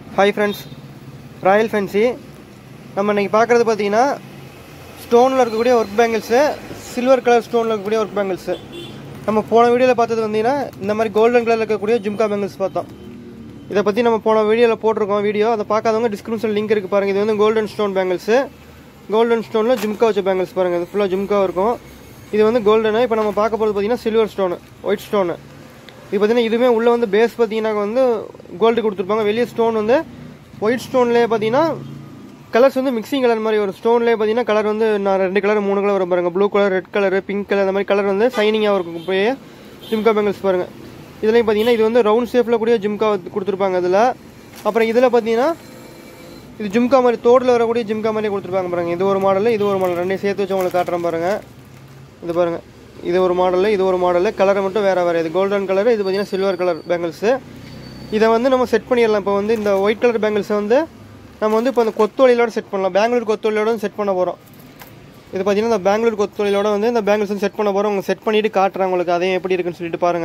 Hi friends, Royal Fancy. நம்ம இன்னைக்கு பார்க்கிறது பாத்தீங்கன்னா ஸ்டோன்ல இருக்கக்கூடிய வர்க் பேங்கிள்ஸ், சில்வர் கலர் ஸ்டோன்ல இருக்கக்கூடிய வர்க் பேங்கிள்ஸ். நம்ம போன வீடியோல பார்த்தது வந்தீங்கன்னா இந்த மாதிரி கோல்டன் கலர்ல இருக்கக்கூடிய ஜும்கா பேங்கிள்ஸ் பார்த்தோம். இத பத்தி நம்ம போன வீடியோல போட்டுருக்கோம் வீடியோ. அத பார்க்காதவங்க டிஸ்கிரிப்ஷன்ல லிங்க் இருக்கு பாருங்க. இது வந்து கோல்டன் ஸ்டோன் பேங்கிள்ஸ். கோல்டன் ஸ்டோன்ல ஜும்கா வச்ச பேங்கிள்ஸ் பாருங்க. இது ஃபுல்லா ஜும்கா இருக்கும். இது வந்து கோல்டன். இப்போ நம்ம பார்க்க போறது பாத்தீங்கன்னா சில்வர் ஸ்டோன், ஒயிட் ஸ்டோன். இது பாத்தீங்கன்னா இதுமே உள்ள வந்து பேஸ் பாத்தீங்கன்னா வந்து கோல்ட் கொடுத்திருப்பாங்க. வெளிய ஸ்டோன் வந்து ஒயிட் ஸ்டோன்லயே பாத்தீங்கன்னா கலர்ஸ் வந்து மிக்சிங் கலர் மாதிரி ஒரு ஸ்டோன்லயே பாத்தீங்கன்னா கலர் வந்து நான் 2 கலர் 3 கலர் வரும் பாருங்க. Blue colour, red colour, pink colour அந்த மாதிரி கலர் வந்து ஷைனிங்கா இருக்கும். போய் ஜிம்கா பேங்கிள்ஸ் பாருங்க. இதுலயும் பாத்தீங்கன்னா இது வந்து ரவுண்ட் ஷேப்ல கூடிய ஜிம்கா கொடுத்திருப்பாங்க அதுல. அப்புறம் இதுல பாத்தீங்கன்னா இது ஜிம்கா மாதிரி தோடுல வரக்கூடிய ஜிம்கா மாதிரி கொடுத்திருப்பாங்க பாருங்க. இது ஒரு மாடல், இது ஒரு மாடல், ரெண்டையும் சேர்த்து வச்சு உங்களுக்கு காட்டுறேன் பாருங்க. இது பாருங்க, இது ஒரு மாடல், இது ஒரு மாடல். கலர் மட்டும் வேற வேற. இது கோல்டன் கலர், இது பாத்தீங்கன்னா சில்வர் கலர் பேங்கிள்ஸ். இதை வந்து நம்ம செட் பண்ணிடலாம். இப்போ வந்து இந்த ஒயிட் கலர் பேங்கிள்ஸ் வந்து நம்ம வந்து இப்போ இந்த கொத்தோலியோட செட் பண்ணலாம். பெங்களூர் கொத்தோலியோட செட் பண்ண போகிறோம். இது பார்த்தீங்கன்னா இந்த பெங்களூர் கொத்தோலியோட வந்து இந்த பேங்கிள்ஸ் வந்து செட் பண்ண போகிறோம். உங்களுக்கு செட் பண்ணிட்டு காட்டுறேன் உங்களுக்கு அதையும் எப்படி இருக்குன்னு சொல்லிட்டு பாருங்க.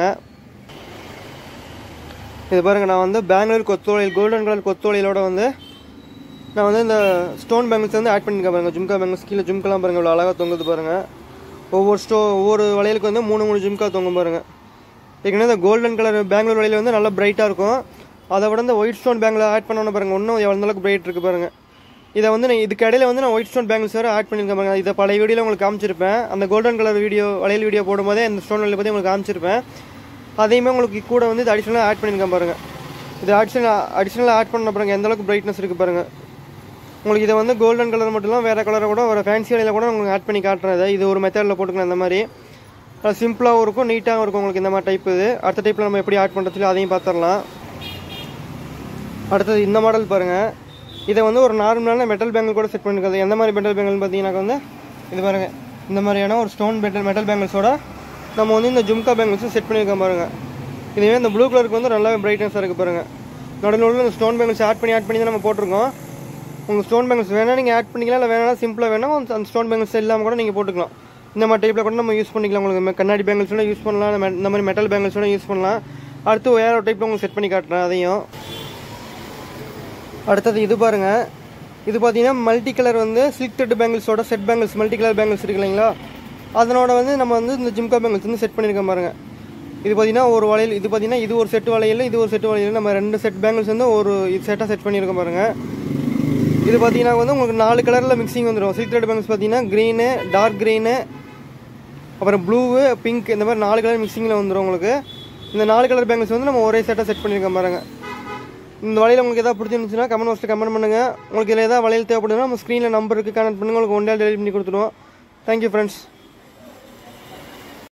இது பாருங்க, நான் வந்து பெங்களூர் கொத்தோலியில் கோல்டன் கலர் கொத்தோலியோட வந்து நான் வந்து இந்த ஸ்டோன் பேங்கிள்ஸ் வந்து ஆட் பண்ணியிருக்கேன் பாருங்க. ஜும்கா பேங்கிள்ஸ் கீழே ஜும்கெல்லாம் பாருங்க இவ்வளோ அழகாக தொங்குது பாருங்க. ஒவ்வொரு வளையலுக்கு வந்து 3 ஜும்கா தொங்கும் பாருங்க. ஏற்கனவே இந்த கோல்டன் கலர் பெங்களூர் வளையல் வந்து நல்லா பிரைட்டாக இருக்கும். அதை விட இந்த ஒயிட் ஸ்டோன் பேங்கில் ஆட் பண்ணோன்னு பாருங்க இன்னும் எவ்வளோ அளவுக்கு பிரைட் இருக்கு பாருங்க. இதை வந்து நான் இதுக்கு இடையில வந்து நான் ஒயிட் ஸ்டோன் பேங்கிள்ஸ் வேறு ஆட் பண்ணியிருக்கேன் பாருங்க. இதை பழைய வீடியோவில் உங்களுக்கு காமிச்சிருப்பேன். அந்த கோல்டன் கலர் வீடியோ வளையல் வீடியோ போடும்போதே இந்த ஸ்டோன் வளையல் பற்றி உங்களுக்கு காமிச்சிருப்பேன். அதையுமே உங்களுக்கு கூட வந்து இது அடிஷனலாக ஆட் பண்ணியிருக்கேன் பாருங்க. இது அடிஷனலாக ஆட் பண்ண பாருங்க எந்த அளவுக்கு பிரைட்னஸ் இருக்குது பாருங்க. உங்களுக்கு இதை வந்து கோல்டன் கலர் மட்டும் இல்லை வேறு கலரை கூட ஒரு ஃபேன்சி வளையல கூட உங்களுக்கு ஆட் பண்ணி காட்டுறேன். இது ஒரு மெத்தடில் போட்டுக்கலாம். இந்த மாதிரி சிம்பிளாகவும் இருக்கும், நீட்டாகவும் இருக்கும். உங்களுக்கு இந்த மாதிரி டைப் இது அடுத்த டைப்பில் நம்ம எப்படி ஆட் பண்ணுறது அதையும் பார்த்துடலாம். அடுத்தது இந்த மாடல் பாருங்கள். இதை வந்து ஒரு நார்மலான மெட்டல் பேங்கிள் கூட செட் பண்ணிருக்காது. எந்த மாதிரி மெட்டல் பேங்கிள் பார்த்தீங்கன்னா வந்து இது பாருங்கள், இந்த மாதிரியான ஒரு ஸ்டோன் மெட்டல் பேங்கிள்ஸோட நம்ம வந்து இந்த ஜும்கா பேங்கிள்ஸும் செட் பண்ணியிருக்கோம் பாருங்கள். இதுவே இந்த ப்ளூ கலருக்கு வந்து நல்லாவே பிரைட்னஸாக இருக்குது பாருங்கள். நடுவில் இந்த ஸ்டோன் பேங்கிள்ஸ் ஆட் பண்ணி தான் நம்ம போட்டிருக்கோம். உங்கள் ஸ்டோன் பேங்கிள்ஸ் வேணால் நீங்கள் ஆட் பண்ணிக்கலாம், இல்லை வேணாலும் சிம்பிளாக வேணால் அந்த ஸ்டோன் பேங்கிள்ஸ் இல்லாமல் கூட நீங்கள் போட்டுக்கலாம். இந்த மாதிரி டைப்பில் கூட நம்ம யூஸ் பண்ணிக்கலாம். உங்களுக்கு கண்ணாடி பேங்கிள்ஸோட யூஸ் பண்ணலாம், இந்த மாதிரி மெட்டல் பேங்கிள்ஸோட யூஸ் பண்ணலாம். அடுத்து வேற ஒரு டைப்பில் உங்களுக்கு செட் பண்ணி காட்டுறேன் அதையும். அடுத்தது இது பாருங்கள். இது பார்த்தீங்கன்னா மல்டி கலர் வந்து சில்க் த்ரெட் பேங்கிள்ஸோட set bangles, multi colour bangles இருக்கு இல்லைங்களா, அதனோட வந்து நம்ம வந்து இந்த ஜிம்கா பேங்கிள்ஸ் வந்து செட் பண்ணியிருக்கோம் பாருங்கள். இது பார்த்தீங்கன்னா ஒரு வளையல், இது பார்த்தீங்கன்னா இது ஒரு செட் வளையல், இது ஒரு செட் வளையல். நம்ம 2 செட் பேங்கிள்ஸ் வந்து ஒரு செட்டாக செட் பண்ணியிருக்கோம் பாருங்கள். இது பார்த்தீங்கன்னா வந்து உங்களுக்கு 4 கலரில் மிக்சிங் வந்துடும். சில்க் த்ரெட் பேங்கிள்ஸ் பார்த்தீங்கன்னா க்ரீனு, டார்க் க்ரீனு, அப்புறம் ப்ளூவு, பிங்க், இந்த மாதிரி 4 கலர் மிக்சிங்கில் வந்துடும் உங்களுக்கு. இந்த 4 கலர் பேங்கிள்ஸ் வந்து நம்ம ஒரே செட்டாக செட் பண்ணியிருக்கோம் பாருங்க. இந்த வளையல் உங்களுக்கு எதாவது பிடிச்சிருந்துச்சுன்னா கமெண்ட் பாக்ஸில் கமெண்ட் பண்ணுங்கள். உங்களுக்கு இதில் ஏதாவது வளையல் தேவைப்படுதுன்னா நம்ம ஸ்க்ரீனில் நம்பருக்கு கனெக்ட் பண்ணுங்கள். உங்களுக்கு 1 டே டெலிவரி பண்ணி கொடுத்துருவோம். Thank you friends.